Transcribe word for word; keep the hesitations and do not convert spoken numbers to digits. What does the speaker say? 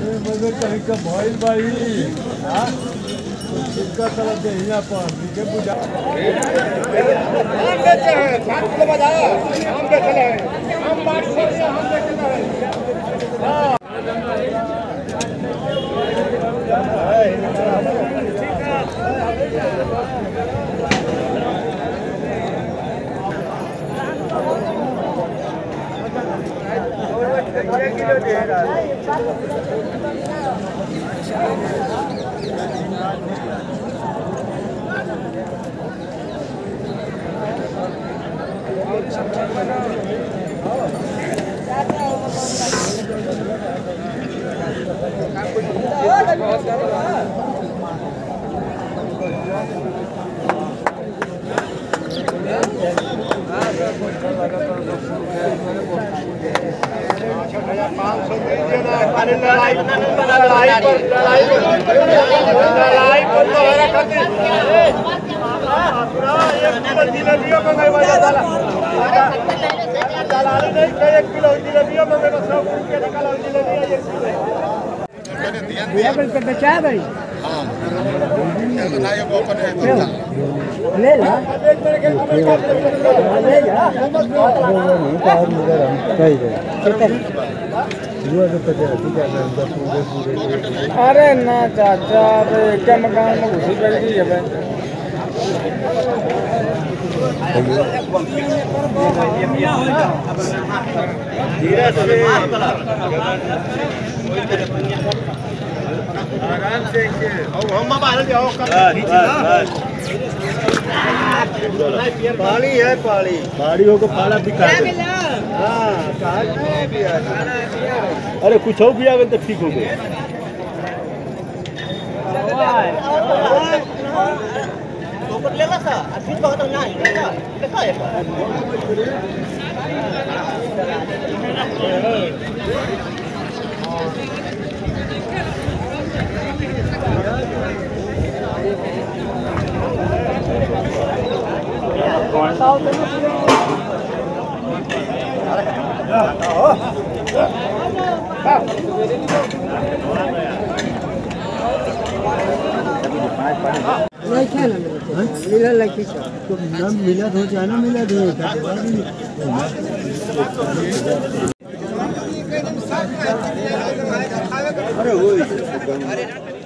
मगर कहीं का भइल भाई हां इसका तरफ से यहाँ पर नीचे बुझा हम बेचे हैं सात किलो बजा हम बेच रहे हैं हम बात से हम बेच रहे हैं हां एक किलो दे रहा है पाँच सौ दीजिए ना लड़ाई लड़ाई पर लड़ाई लड़ाई पर तो है खातिर पूरा एक किलो जिलेबिया मंगाई वाला साला दलाली नहीं के एक किलो जिलेबिया मंगाई बस सौ रुपया निकाला जिलेबिया एक किलो भैया बिल पे बेचा है भाई हां ना ये ओपन है ले ला ले जा नहीं कार मगर हम कहीं गए अरे ना चाचा क्या मकान में घुसी पड़ गई है धीरे से आराम से हम बाहर जाओ पानी है पानी पानी हो को पाला बिका हाँ अरे कुछ हो भी आगे तो ठीक हो गए ले ला सा अभी बहुत ना देखा है मिला लगी तो नाम मिला हो जाना मिला दो अरे